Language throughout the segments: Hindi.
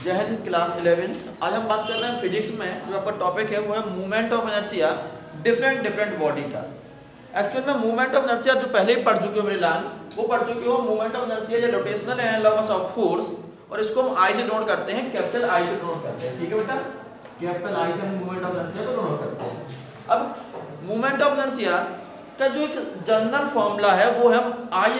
जय हिंद क्लास 11th। आज हम बात कर रहे हैं फिजिक्स में जो आपका टॉपिक है वो है movement of inertia different body का। एक्चुअल में मूवमेंट ऑफ इनर्शिया जो पहले ही पढ़ चुके हो मेरे लाल, वो पढ़ चुके हो। मूवमेंट ऑफ इनर्शिया या रोटेशनल एनालॉगस ऑफ फोर्स, और इसको हम आई से नोट करते हैं, कैपिटल आई से नोट करते हैं। ठीक है बेटा, कैपिटल आई से हम मूवमेंट ऑफ इनर्शिया को नोट करते हैं। अब मूवमेंट ऑफ इनर्शिया का जो एक जनरल फॉर्मूला है वो है I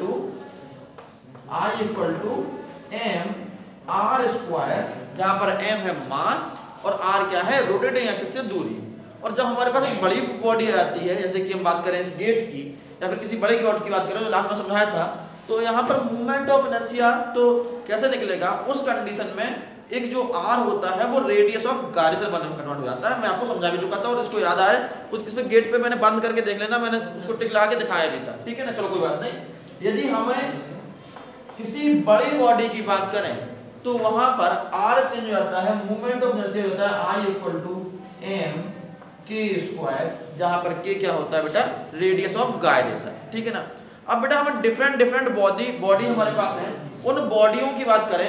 equal to M R square, जहां पर एम है मास और आर क्या है, रोटेटिंग एक्सिस से दूरी। और जब हमारे पास एक बड़ी बॉडी आती है, जैसे कि हम बात करें इस गेट की या फिर किसी बड़े बॉडी की बात करें जो लास्ट में समझाया था, तो यहाँ पर मूवमेंट ऑफ इनर्शिया तो कैसे निकलेगा, उस कंडीशन में एक जो आर होता है वो रेडियस ऑफ गार्सियन में कन्वर्ट हो जाता है। मैं आपको समझा भी चुका था, और इसको याद आए कुछ इस पे गेट पे मैंने बंद करके देख लेना, मैंने उसको टिक लगा के दिखाया भी था। ठीक है ना, चलो कोई बात नहीं। यदि हमें किसी बड़ी बॉडी की बात करें तो वहां पर आर चेंज हो जाता है, मूवमेंट ऑफ इनर्शिया होता है I equal to M K square, जहां पर के क्या होता है बेटा, रेडियस ऑफ गाइडेशन। ठीक है ना। अब बेटा हमें डिफरेंट बॉडी हमारे पास है, उन बॉडियों की बात करें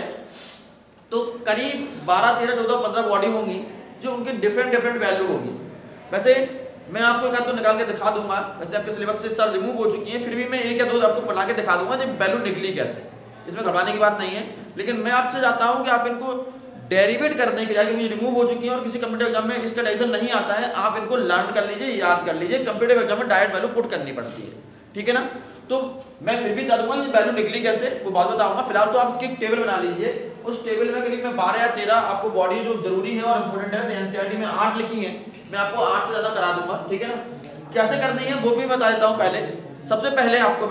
तो करीब 12, 13, 14, 15 बॉडी होंगी जो उनकी डिफरेंट वैल्यू होगी। वैसे मैं आपको एक आध तो निकाल के दिखा दूंगा, वैसे आपके सिलेबस से साल रिमूव हो चुकी है, फिर भी मैं एक या दो आपको पढ़ा के दिखा दूंगा जब वैल्यू निकली कैसे। इसमें घबराने की बात नहीं है, लेकिन मैं आपसे चाहता हूं कि आप इनको डेरिवेट करने के लिए, क्योंकि रिमूव हो चुकी है और किसी कम्पिटिटिव एग्जाम में इसका डायरेक्शन नहीं आता है, आप इनको लर्न कर लीजिए, याद कर लीजिए। कम्पिटिटिव एग्जाम में डायरेक्ट वैल्यू पुट करनी पड़ती है। ठीक है ना। तो मैं फिर भी बता दूंगा कि वैल्यू निकली कैसे, वो बात बताऊंगा। फिलहाल तो आप इसकी टेबल बना लीजिए। उस टेबल में करीब मैं 12 या 13 आपको बॉडी जो जरूरी है और इंपोर्टेंट है, एनसीईआरटी में 8 लिखी है, मैं आपको 8 से ज्यादा करा दूंगा। ठीक है ना। कैसे करनी है वो भी बता देता हूँ। पहले सबसे पहले आपको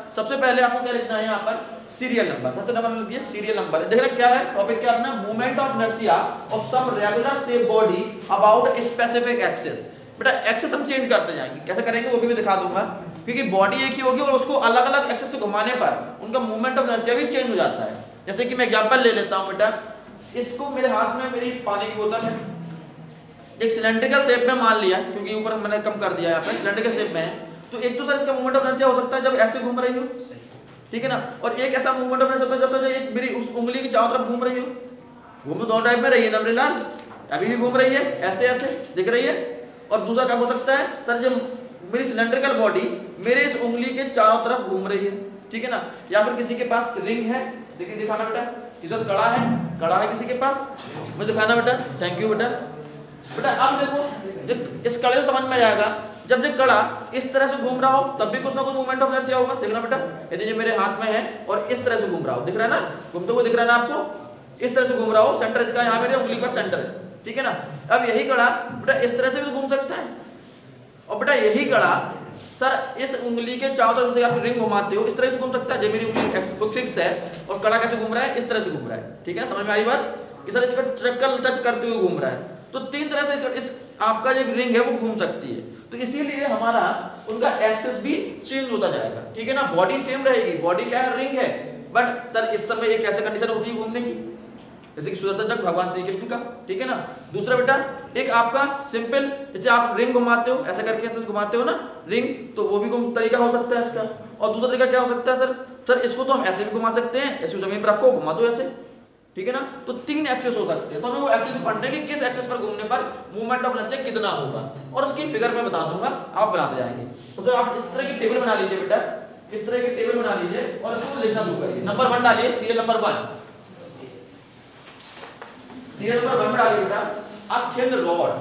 क्या लिखना है, यहाँ पर सीरियल नंबर। सबसे नंबर लिखिए, सीरियल नंबर। देखना क्या है टॉपिक, क्या अपना movement of inertia of some regular shape body about a specific axis. बेटा एक्सिस हम चेंज करते जाएंगे, कैसे करेंगे वो भी मैं दिखा दूंगा, क्योंकि बॉडी एक ही होगी और उसको अलग अलग एक्सिस से घुमाने पर उनका मूवमेंट ऑफ इनर्शिया भी चेंज हो जाता है। जैसे कि मैं एग्जांपल ले लेता हूं बेटा, इसको मेरे हाथ में मेरी पानी की बोतल है, एक सिलेंड्रिकल शेप में मान लिया, क्योंकि ऊपर मैंने कम कर दिया, यहाँ पर सिलेंड्रिकल शेप में है, तो एक तो सर इसका मूवमेंट ऑफ इनर्शिया हो सकता है जब ऐसे घूम रही हो, ठीक है ना, और एक ऐसा मूवमेंट ऑफ इनर्शिया होता है जब एक मेरी उस उंगली की चारों तरफ घूम रही हो। घूम तो दोनों टाइप में रही है ना लाल, अभी भी घूम रही है, ऐसे दिख रही है। और दूसरा क्या हो सकता है सर, जब मेरी सिलेंड्रिकल बॉडी मेरे इस उंगली के चारों तरफ घूम रही है, ठीक है ना, या फिर किसी के पास रिंग है, देखिए दिखाना बेटा, किसी पास कड़ा है किसी के पास, मुझे दिखाना बेटा, थैंक यू बेटा। अब देखो इस कड़े से समझ में आएगा, जब ये कड़ा इस तरह से घूम रहा हो तब भी कुछ ना कुछ मूवमेंट ऑफ इनर्शिया होगा। देखना बेटा, यदि ये मेरे हाथ में है और इस तरह से घूम रहा हो, दिख रहा है ना, घूमते हुए दिख रहा है ना आपको, इस तरह से घूम रहा हो, सेंटर इसका यहाँ मेरे उंगली पर सेंटर है, ठीक है ना। अब यही कड़ा बेटा इस तरह से भी घूम सकता है, और बेटा यही कड़ा सर इस उंगली के चारों तरफ से आप रिंग घुमाते हो, इस तरह से घूम सकता है। जब मेरी उंगली फिक्स है और कड़ा कैसे घूम रहा है, इस तरह से घूम रहा है, ठीक है, समझ में आई बात, कि सर इस पर ट्रैकल टच करते हुए घूम रहा है। तो 3 तरह से इस आपका जो रिंग है वो घूम सकती है, तो इसीलिए हमारा उनका एक्सेस भी चेंज होता जाएगा। ठीक है ना, बॉडी सेम रहेगी, बॉडी क्या है, रिंग है, बट सर इस समय एक ऐसी कंडीशन होती है घूमने की, जैसे कि सुदर्शन चक्र भगवान श्री कृष्ण का, ठीक है ना। दूसरा बेटा एक आपका सिंपल, जैसे आप रिंग घुमाते हो, ऐसा करके ऐसे घुमाते हो ना रिंग, तो वो भी तरीका हो सकता है इसका। और दूसरा तरीका क्या हो सकता है सर इसको तो हम ऐसे भी घुमा सकते हैं, ऐसे जमीन पर रखो घुमा दो ऐसे, ठीक है ना। तो 3 एक्सेस हो सकते हैं, तो हमें वो एक्सेस पढ़ने की किस एक्सेस पर घूमने पर मूवमेंट ऑफ इनर्शिया कितना होगा, और उसकी फिगर मैं बता दूंगा, आप बनाते जाएंगे। तो आप इस तरह की टेबल बना लीजिए बेटा, इस तरह की टेबल बना लीजिए और इसको लिखना शुरू करिए। नंबर 1 डालिए, सीरियल नंबर 1, सीरियल नंबर 1 में डालिए बेटा, अ थिन रॉड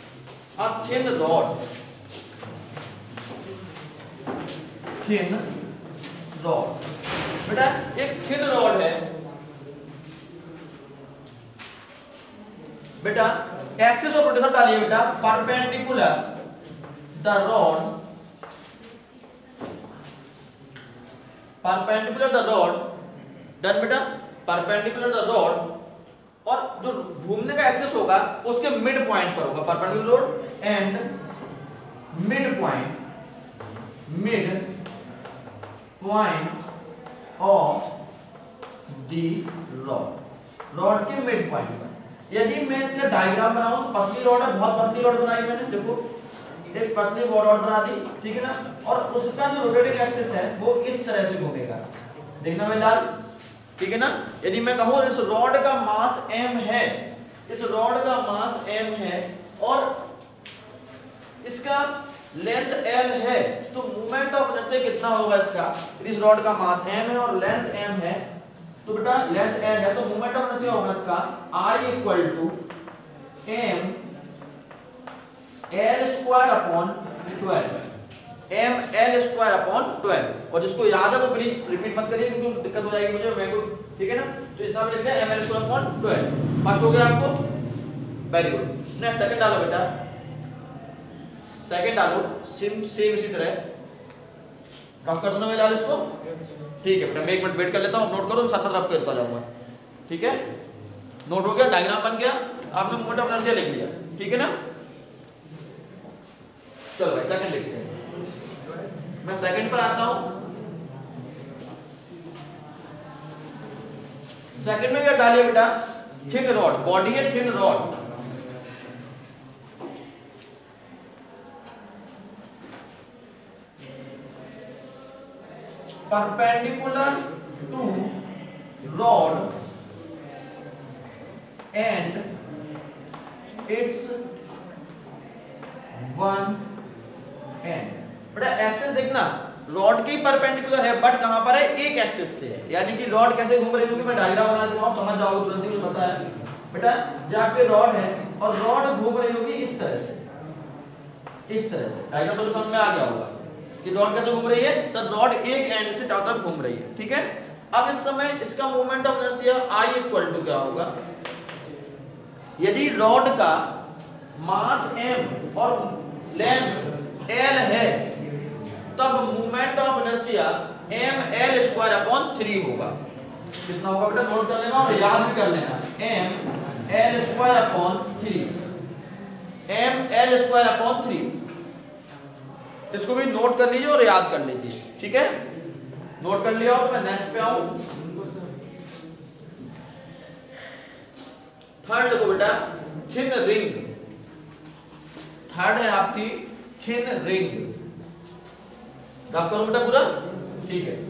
बेटा एक थिन रॉड है बेटा, एक्सिस ऑफ रोटेशन डालिए बेटा, परपेंडिकुलर द रॉड डन बेटा, परपेंडिकुलर द रॉड, और जो घूमने का एक्सिस होगा उसके मिड पॉइंट पर होगा, perpendicular rod and mid point of the rod के मिड पॉइंट पर। यदि मैं इसका डायग्राम बनाऊं तो पतली रॉड है, बहुत पतली रॉड बनाई मैंने, देखो एक पतली रॉड बना दी, ठीक है ना, और उसका जो रोटेटिंग एक्सिस है वो इस तरह से घूमेगा, देखना मैं लाल, ठीक है ना। यदि मैं कहूँ इस रॉड का मास m है, इस रॉड का मास m है और इसका लेंथ l है, तो मोमेंट ऑफ इनर्शिया कितना होगा इसका। इस रॉड का मास m है और लेंथ m है, तो बेटा लेंथ n है, तो मोमेंट ऑफ इनर्शिया होगा इसका I equal to m l square upon 12, m l square upon 12। और जिसको याद है वो प्लीज रिपीट मत करिए क्योंकि दिक्कत हो जाएगी मुझे, मेरे को, ठीक है ना। तो इतना लिख दिया m l square upon 12। First हो गया आपको, वेरी गुड। नेक्स्ट सेकंड डालो बेटा, सेकंड डालो, सेम इसी तरह कम कर दो ना मेरे लाल इसको, ठीक है बेटा। मैं 1 मिनट वेट कर लेता हूँ, नोट करो, साथ साथ रफ करता जाऊंगा, ठीक है। नोट हो गया, डायग्राम बन गया, आपने मोमेंट ऑफ इनर्शिया लिख लिया, ठीक है ना। चलो भाई सेकंड लिखते हैं, मैं सेकंड पर आता हूं। सेकंड में क्या डालिए बेटा, थिन रॉड, बॉडी है thin rod, perpendicular to rod and its one end. बेटा एक्सिस देखना, रॉड की परपेंडिकुलर है बट कहां पर है, एक एक्सिस से है, यानी कि रॉड कैसे घूम रही होगी, मैं डायग्राम बना दूंगा, आप समझ जाओगे तुरंत ही, मुझे पता है बेटा। जहां पे रॉड है और रॉड घूम रही होगी इस तरह से, इस तरह से, डायग्राम तो समझ में आ गया होगा कि रॉड कैसे घूम रही है। सर रॉड एक एंड से चारों तरफ घूम रही है, ठीक है। अब इस समय इसका moment of inertia I equal to क्या होगा, यदि रॉड का मास m और लेंथ l है, तब moment of inertia m l square upon 3 होगा। कितना होगा बेटा, नोट कर लेना और याद भी कर लेना, m l square upon 3, m l square upon 3। इसको भी नोट कर लीजिए और याद कर लीजिए, ठीक है। नोट कर लिया हो तो मैं नेक्स्ट पे आऊं। थर्ड देखो बेटा, थिन रिंग, थर्ड है आपकी थिन रिंग। ड्राफ्ट करो बेटा पूरा, ठीक है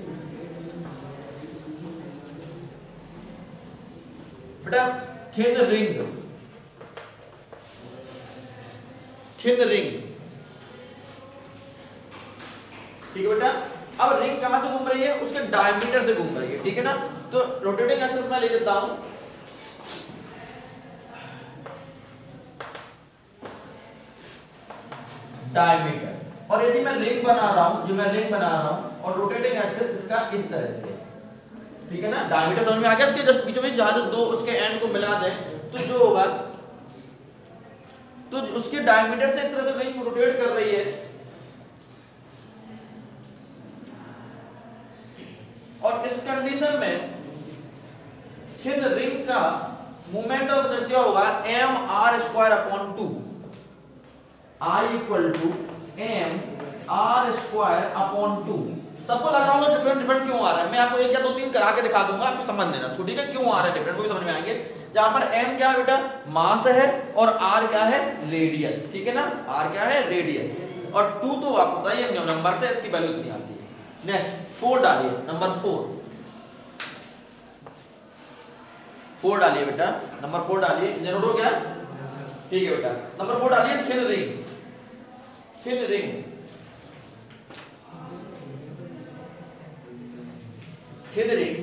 बेटा। थिन रिंग, थिन रिंग, ठीक है बेटा। अब रिंग कहां से घूम रही है, उसके डायमीटर से घूम रही है, ठीक है ना। तो रोटेटिंग एक्सिस में ले लेता हूं, डायमीटर, और यदि मैं रिंग बना रहा हूं, जो मैं रिंग बना रहा हूं और रोटेटिंग एक्सिस इसका इस तरह से, ठीक है ना। डायमीटर समझ में आ गया, इसके जस्ट बीच में जहां से दो उसके एंड को मिला दें तो जो होगा, तो उसके डायमीटर से इस तरह से रिंग रोटेट कर रही है, और इस कंडीशन में थिन रिंग का मोमेंट ऑफ इनर्शिया होगा m r square upon 2, I equal to m r square upon 2। सबको लग रहा होगा डिफरेंट डिफरेंट क्यों आ रहा है, मैं आपको एक या दो तीन करा के दिखा दूंगा, आपको समझ लेना इसको, ठीक है। क्यों आ रहा है डिफरेंट, वो भी समझ में आएंगे। जहां पर m क्या है बेटा, मास है, और r क्या है, रेडियस, ठीक है ना। r क्या है, रेडियस, और 2 तो आपको पता ही है नंबर से इसकी वैल्यू इतनी आती है। नेक्स्ट 4 डालिए, नंबर 4 डालिए बेटा, नंबर 4 डालिए, नोट हो गया, ठीक है बेटा। नंबर 4 डालिए, thin ring, thin ring, thin ring.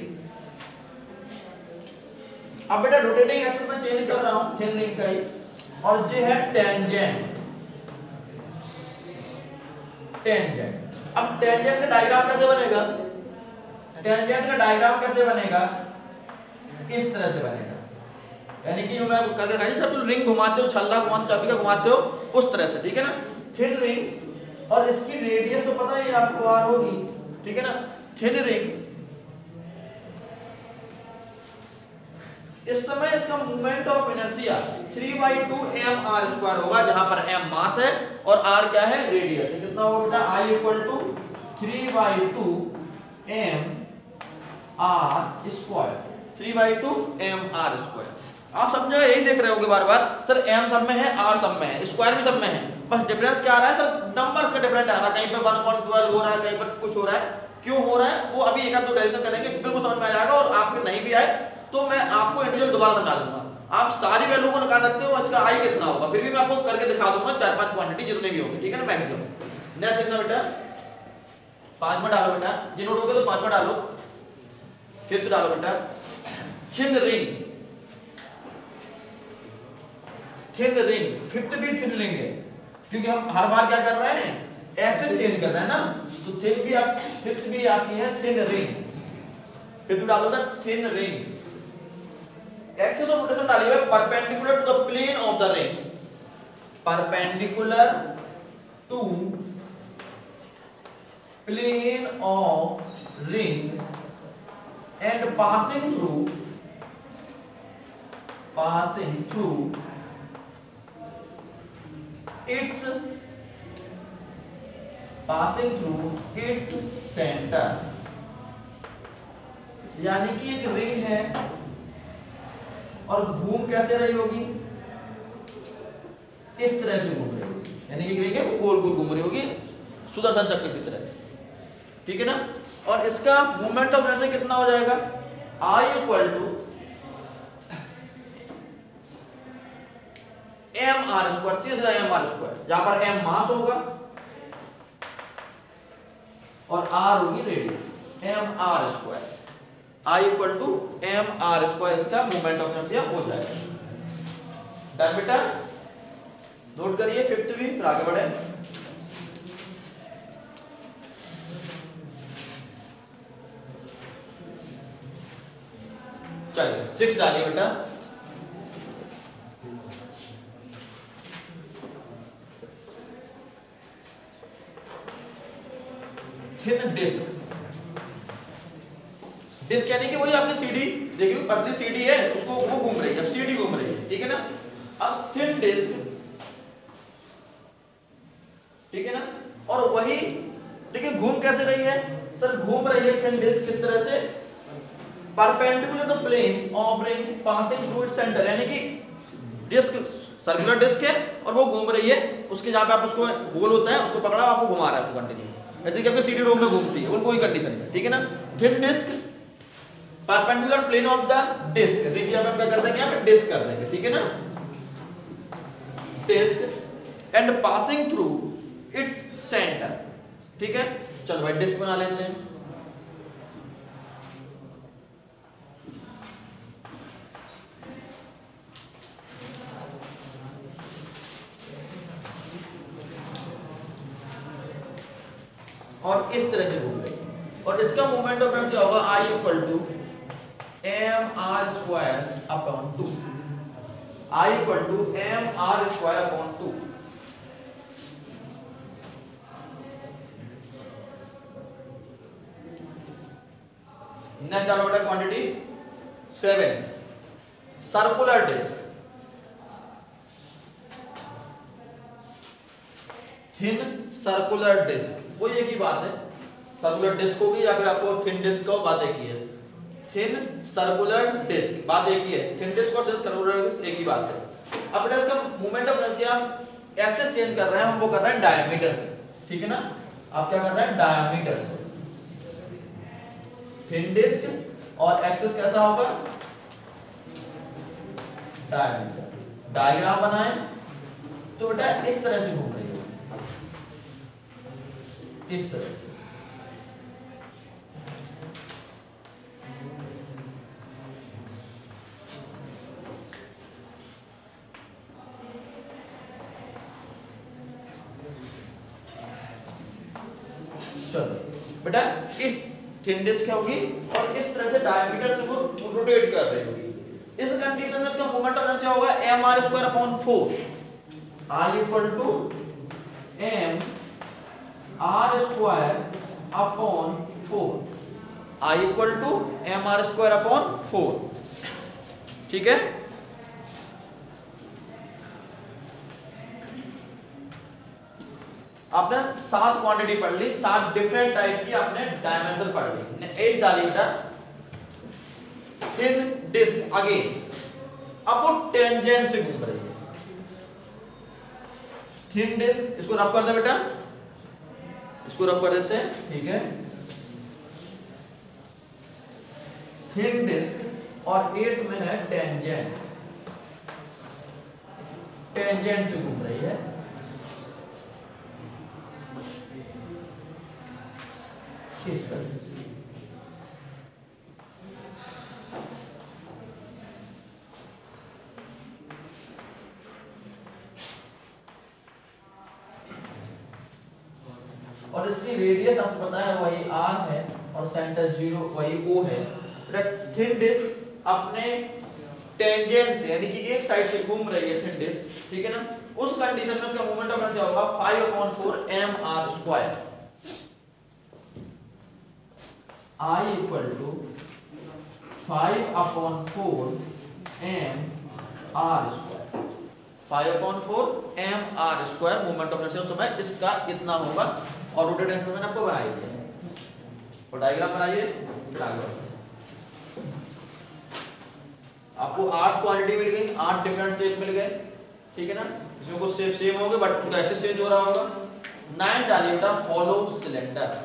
अब बेटा रोटेटिंग एक्सिस में चेंज कर रहा हूं थिन रिंग का ही, और जो है टेंजेंट, टेंजेंट। अब टेंजेंट का डायग्राम कैसे बनेगा, टेंजेंट का डायग्राम कैसे बनेगा, इस तरह से बनेगा, यानी कि जो मैं करके खाई सब रिंग घुमाते हो, छल्ला घुमाते हो, चाबी का घुमाते हो, उस तरह से, ठीक है ना। थिन रिंग, और इसकी रेडियस तो पता ही आपको r होगी, ठीक है ना। थिन रिंग, इस समय इसका moment of inertia 3/2 m r square होगा, जहां पर m मास है और r क्या है, रेडियस। कितना होगा बेटा, I equal to 3/2 m r square, 3/2 m r square. आप समझो, यही देख रहे होगे बार बार, सर m सब में है, r सब में है, स्क्वायर भी सब में है, बस डिफरेंस क्या आ रहा है सर, नंबर्स का डिफरेंट आ रहा है। कहीं पे 1.12 हो रहा है, कहीं पर कुछ हो रहा है, क्यों हो रहा है वो अभी एक आध दो डेरिवेशन करेंगे, बिल्कुल समझ में आ जाएगा। और आपके नहीं भी आए तो मैं आपको इंडिविजुअल दोबारा समझा दूंगा, आप सारी वैल्यू को निकाल सकते हो, इसका आई कितना होगा फिर भी मैं आपको करके दिखा दूंगा 4-5 क्वांटिटी जितने भी होंगे, ठीक है ना मैक्सिमम। नेक्स्ट कितना बेटा 5 में डालो बेटा, जी नोट हो गया तो 5 में डालो, फिफ्थ डालो बेटा thin ring, thin ring fifth भी थिन रिंग है क्योंकि हम हर बार क्या कर रहे हैं एक्सेस चेंज कर रहे हैं ना, तो थिन भी आप फिफ्थ भी आपकी है थिन रिंग, फिफ्थ डालो ना thin ring, axis of rotation डाली हुई perpendicular to the plane of the ring, perpendicular to plane of ring and passing through its सेंटर। यानी कि एक रिंग है और घूम कैसे रही होगी, इस तरह से घूम रही होगी, यानी कि रिंग है वो गोल गोल घूम रही होगी सुदर्शन चक्र की तरह, ठीक है ना। और इसका मोमेंट ऑफ इनर्शिया कितना हो जाएगा, I equal to mr square, सीधा mr स्क्वायर, जहां पर m मास होगा और r होगी radius, mr square, I equal to mr square इसका मोमेंट ऑफ इनर्शिया हो जाएगा। डन बेटा, नोट करिए फिफ्थ भी, फिर आगे बढ़े। चलिए 6 डालिए बेटा, थिन डिस्क, डिस्क यानी कि वही आपने सीडी देखिए, पतली सीडी है उसको वो घूम रही है, अब सीडी घूम रही है, ठीक है ना। अब थिन डिस्क, ठीक है ना, और वही लेकिन घूम कैसे रही है सर, घूम रही है थिन डिस्क किस तरह से, perpendicular to plane of ring passing through its centre, यानी कि डिस्क सर्कुलर डिस्क है और वो घूम रही है, उसके जहां पे आप उसको गोल होता है उसको पकड़ा आपको घुमा रहा है उसको कंटिन्यू, जैसे कि आपके सीडी रोम में घूमती है, वो कोई कंडीशन नहीं है, ठीक है ना। Thin disc perpendicular plane of the disc, ring यहाँ पे हम क्या कर देंगे, यहाँ पे डिस्क कर देंगे, ठीक है ना, disc and passing through its centre, ठीक है। चलो भाई डिस्क बना लेते हैं, और इस तरह से घूम रही है, और इसका मोमेंट ऑफ इनर्शिया होगा I equal to mr square upon 2, I equal to mr square upon 2। Next डालो बेटा quantity 7, circular disc, thin circular disc, वो एक ही बात है, सर्कुलर डिस्क होगी या फिर आपको थिन डिस्क का बात एक ही है, थिन सर्कुलर डिस्क बात एक ही है, थिन डिस्क और थिन सर्कुलर डिस्क एक ही बात है। अब बेटा इसका moment of inertia axis change कर रहे हैं, हम वो कर रहे हैं डायमीटर से, ठीक है ना, आप क्या कर रहे हैं डायमीटर से, थिन डिस्क और एक्सेस कैसा होगा डायमीटर, डायग्राम बनाएं तो बेटा इस तरह से घूम रही है, इस तरह से, चलो बेटा इस थिन डिस्क क्या होगी और इस तरह से डायमीटर से वो रोटेट कर रही होगी, इस कंडीशन में इसका मोमेंट ऑफ इनर्शिया होगा mr square upon 4, I equal to mr square upon 4, I equal to mr square upon 4, ठीक है। आपने 7 क्वांटिटी पढ़ ली, 7 डिफरेंट टाइप की आपने डायमेंशन पढ़ ली। 8 डाली बेटा थिन डिस्क, अगेन अब वो टेंजेंट से घूम रही है, थिन डिस्क, इसको रफ कर दे बेटा, इसको रफ कर देते हैं, ठीक है। थिन डिस्क और 8 में है टेंजेंट, टेंजेंट से घूम रही है। और इसकी रेडियस आपको पता है वही r है और सेंटर 0 वही O है। थिन डिस्क अपने टेंजेंट से यानी कि एक साइड से घूम रही है थिन डिस्क, ठीक है ना, उस कंडीशन में इसका मोमेंट ऑफ इनर्शिया होगा 5/4 mr²। I equal to 5/4 mr², 5/4 mr² moment of inertia उस समय इसका कितना होगा। और रोटेट एक्सिस मैंने आपको बनाई दिया है, और डायग्राम बनाइए फिर आगे बढ़ते हैं। आपको 8 क्वांटिटी मिल गई, 8 डिफरेंट शेप मिल गए, ठीक है ना, इसमें कुछ शेप सेम होंगे बट उनका एक्सिस चेंज हो रहा होगा। 9 डालिए बेटा hollow cylinder,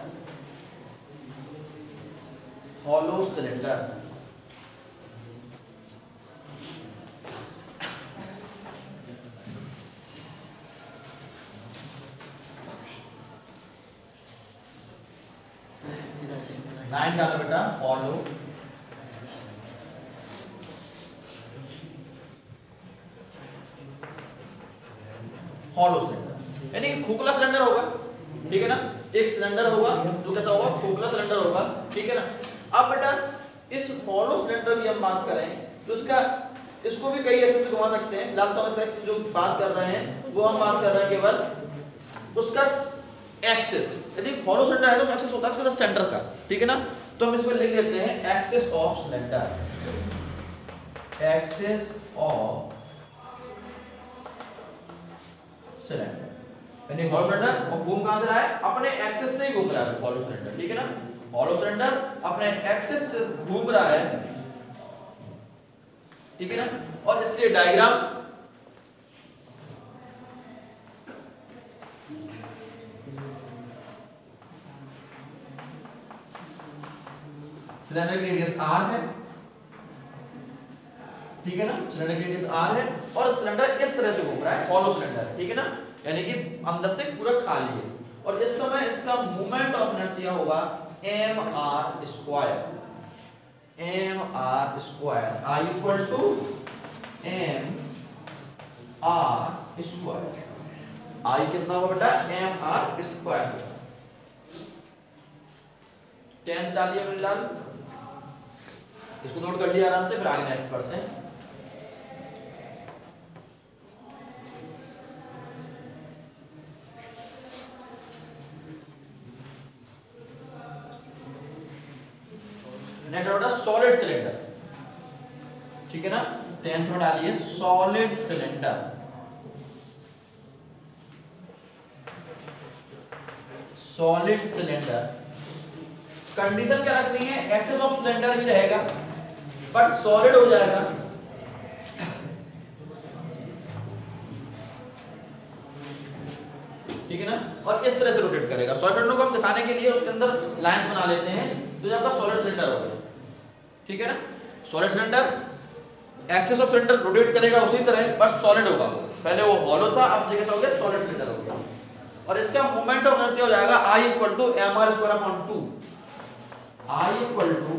hollow cylinder. Nine डालो बेटा हॉलो हॉलो सिलेंडर, यानी खोखला सिलेंडर होगा, ठीक है ना, एक सिलेंडर होगा जो कैसा होगा, खोखला सिलेंडर होगा, ठीक है ना। अब बेटा इस हॉलो सिलेंडर की हम बात करें तो इसका इसको भी कई एक्सिस से घुमा सकते हैं। फिलहाल तो हम इसका एक्सिस जो बात कर रहे हैं वो हम बात कर रहे हैं केवल उसका एक्सिस। यदि हॉलो सिलेंडर है तो एक्सिस होता है उसका सेंटर का, ठीक है ना। तो हम इसमें लिख लेते हैं axis of cylinder, axis of cylinder, यानी हॉलो सिलेंडर और घूम कहां से रहा है, अपने एक्सिस से ही घूम रहा है हॉलो सिलेंडर, ठीक है ना। हॉलो सिलेंडर अपने एक्सिस से घूम रहा है, ठीक है ना। और इसके डायग्राम सिलेंडर की रेडियस r है, ठीक है ना, सिलेंडर की रेडियस r है और सिलेंडर इस तरह से घूम रहा है, हॉलो सिलेंडर, ठीक है ना, यानी कि अंदर से पूरा खाली है। और इस समय इसका मोमेंट ऑफ इनर्शिया होगा mr², I equal to mr²। I कितना होगा बेटा mr²। 10 डालिए मेरे लाल, इसको नोट कर लिया आराम से, फिर आगे नेक्स्ट पढ़ते हैं। नेक्स्ट होता है सॉलिड सिलेंडर, ठीक है ना। 10th में डालिए solid cylinder, solid cylinder condition क्या रखनी है, एक्सिस ऑफ सिलेंडर ही रहेगा बट सॉलिड हो जाएगा, ठीक है ना, और इस तरह से रोटेट करेगा। सॉलिड सिलेंडर को हम दिखाने के लिए उसके अंदर लाइंस बना लेते हैं, तो ये आपका सॉलिड सिलेंडर हो गया, ठीक है ना। Solid cylinder axis of cylinder rotate करेगा उसी तरह बट सॉलिड होगा, पहले वो हॉलो था अब जगह हो गया सॉलिड सिलेंडर हो गया। और इसका मोमेंट ऑफ इनर्शिया हो जाएगा I equal to mr²/2, I equal to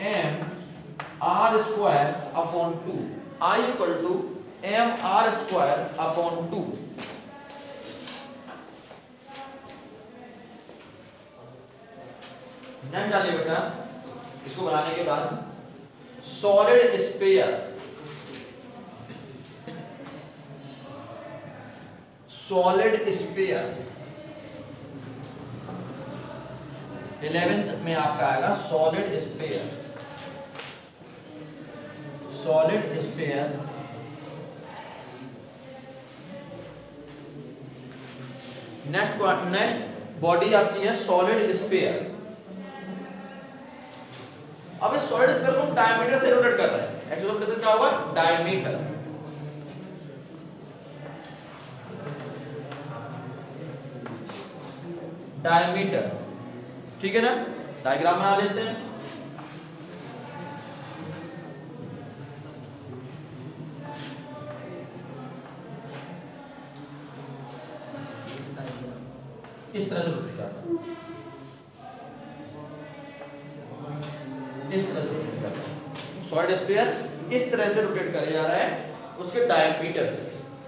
mr²/2, I equal to mr²/2। Next डालिए बेटा, इसको बनाने के बाद solid sphere, solid sphere 11th में आपका आएगा solid sphere, solid sphere next body आपकी है सॉलिड स्फीयर। अब इस सॉलिड स्फीयर को हम डायमीटर से रोटेट कर रहे हैं, एक्सिस ऑफ रोटेशन क्या होगा, डायमीटर, डायमीटर, ठीक है ना। डायग्राम बना लेते हैं। इस तरह से रोटेट करता है, इस तरह से रोटेट करता है। सॉलिड स्फीयर इस तरह से रोटेट करे जा रहा है उसके डायमीटर से।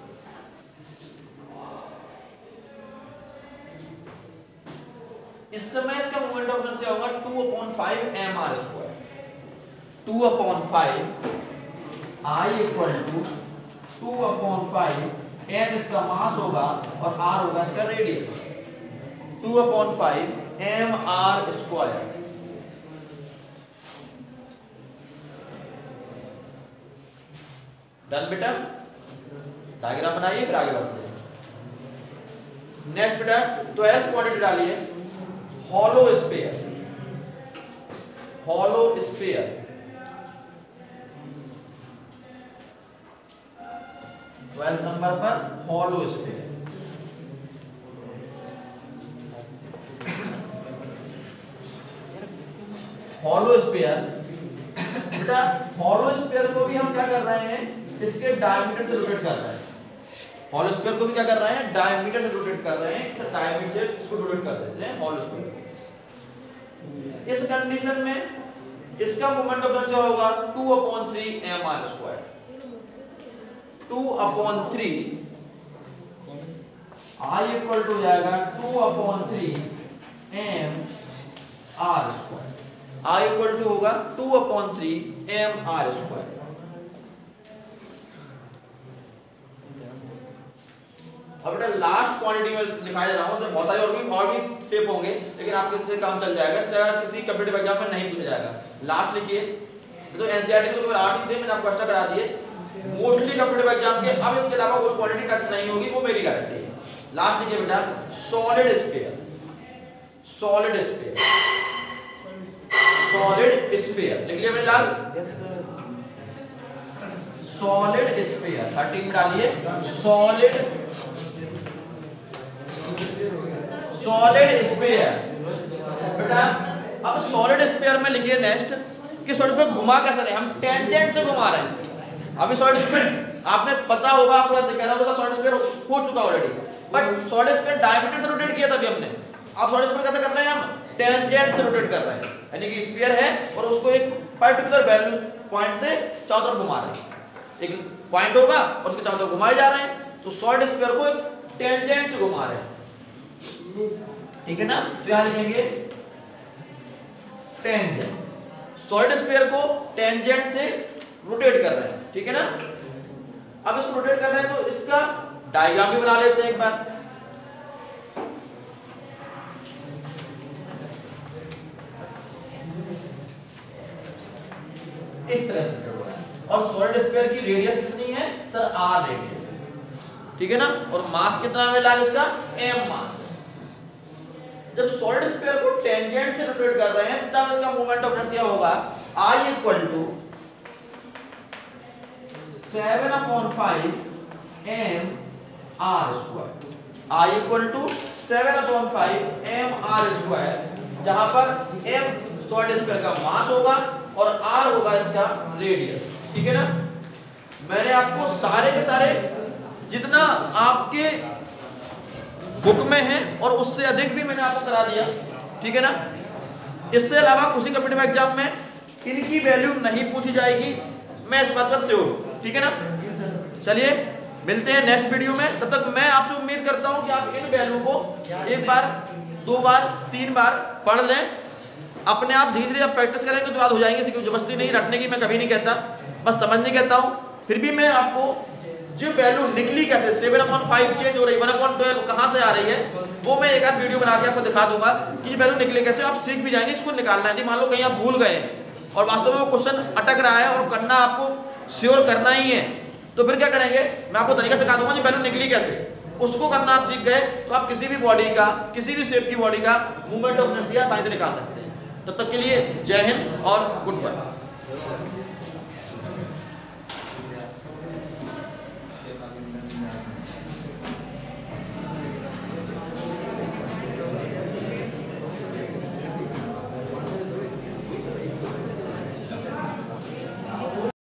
इस समय इसका मोमेंट ऑफ इनर्शिया होगा 2/5 mr²। 2/5 I = 2/5 m इसका मास होगा और r होगा इसका रेडियस। 2/5 mr²। डन बेटा, डायग्राम बनाइए फिर आगे बढ़ते हैं। नेक्स्ट बेटा 12th क्वांटिटी डालिए, hollow sphere. Hollow sphere 12th number पर हॉलो स्फीयर। हॉलो स्फीयर बेटा, हॉलो स्फीयर को भी हम क्या कर रहे हैं, इसके डायमीटर से रोटेट कर रहे हैं। हॉलो स्फीयर को भी क्या कर रहे हैं, डायमीटर से रोटेट कर रहे हैं। इस डायमीटर से इसको रोटेट कर देते हैं हॉलो स्फीयर। इस कंडीशन में इसका मोमेंट ऑफ इनर्शिया होगा 2/3 mr²। 2/3 I = हो जाएगा 2/3 mr²। I = होगा 2/3 mr²। अब बेटा लास्ट क्वांटिटी में दिखाई दे रहा हूँ, बहुत सारे और भी शेप होंगे, लेकिन आपके से काम चल जाएगा, शायद किसी कॉम्पिटिटिव एग्जाम में नहीं पूछा जाएगा। लास्ट लिखिए, तो एनसीईआरटी तो केवल 8 ही थे, मैंने आपको एक्स्ट्रा करा दिए। मोस्टली कॉम्पिटिटिव एग्जाम के अब इसके अलावा कोई क्वांटिटी टच नहीं होगी, वो मेरी गारंटी है। लास्ट लिखिए बेटा, solid sphere. Solid sphere, solid sphere लिख लिया मेरे लाल। सॉलिड स्फीयर 13 में डालिए, सॉलिड स्फीयर। बेटा अब सॉलिड स्फीयर में लिखिए नेक्स्ट कि सॉलिड स्फीयर घुमा कैसे रहे, हम टेंजेंट से घुमा रहे हैं। अभी सॉलिड स्फीयर आपने पता होगा, आपको कहना होगा सॉलिड स्फीयर हो चुका already, but solid sphere diameter से रोटेट किया था अभी हमने। अब सॉलिड स्फीयर कैसे कर रहे हैं, हम टेंजेंट से रोटेट कर रहे हैं, यानी कि स्फीयर है और उसको एक पर्टिकुलर वैल्यू पॉइंट से चारों तरफ घुमा रहे हैं। एक पॉइंट होगा और उसके चारों तरफ घुमाए जा रहे हैं, तो सॉलिड स्फीयर को एक टेंजेंट से घुमा रहे हैं, ठीक है ना। तो यहां लिखेंगे टेंजेंट। सॉलिड स्फीयर को टेंजेंट से रोटेट कर रहे हैं, ठीक है ना। अब इसको रोटेट कर रहे हैं तो इसका डायग्राम भी बना लेते हैं एक बार। इस तरह से रोटेट हो रहा है और सॉलिड स्फीयर की रेडियस कितनी है सर, r रेडियस, ठीक है ना। और मास कितना मिला इसका, m मास। जब सॉलिड स्फीयर को टेंजेंट से रोटेट कर रहे हैं तब इसका मोमेंट ऑफ इनर्शिया होगा I = 7/5 mr²। I = 7/5 mr², जहां पर m सॉलिड स्फीयर का मास होगा और r होगा इसका रेडियस, ठीक है ना। मैंने आपको सारे के सारे जितना आपके बुक में है और उससे अधिक भी मैंने आपको करा दिया, ठीक है ना। इससे अलावा किसी कॉम्पिटिटिव एग्जाम में इनकी वैल्यू नहीं पूछी जाएगी, मैं इस बात पर श्योर हूं, ठीक है ना। चलिए मिलते हैं नेक्स्ट वीडियो में, तब तक मैं आपसे उम्मीद करता हूं कि आप इन वैल्यू को एक बार, 2 बार, 3 बार पढ़ लें। अपने आप धीरे धीरे आप प्रैक्टिस करेंगे तो बात हो जाएंगे, क्योंकि जबरदस्ती नहीं रटने की मैं कभी नहीं कहता, बस समझने कहता हूँ। फिर भी मैं आपको जो वैल्यू निकली कैसे, 7/5 चेंज हो रही, 1/12 कहाँ से आ रही है, वो मैं एक आध वीडियो बना के आपको दिखा दूंगा कि ये वैल्यू निकले कैसे। आप सीख भी जाएंगे इसको निकालना है। मान लो कहीं आप भूल गए और वास्तव में वो क्वेश्चन अटक रहा है और करना आपको श्योर करना ही है, तो फिर क्या करेंगे, मैं आपको तरीका सिखा दूंगा कि वैल्यू निकली कैसे। उसको करना आप सीख गए तो आप किसी भी बॉडी का, किसी भी शेप की बॉडी का मूवमेंट ऑफ इनर्शिया आसानी से निकाल सकते हैं। तब तक के लिए जय हिंद और गुड बाय।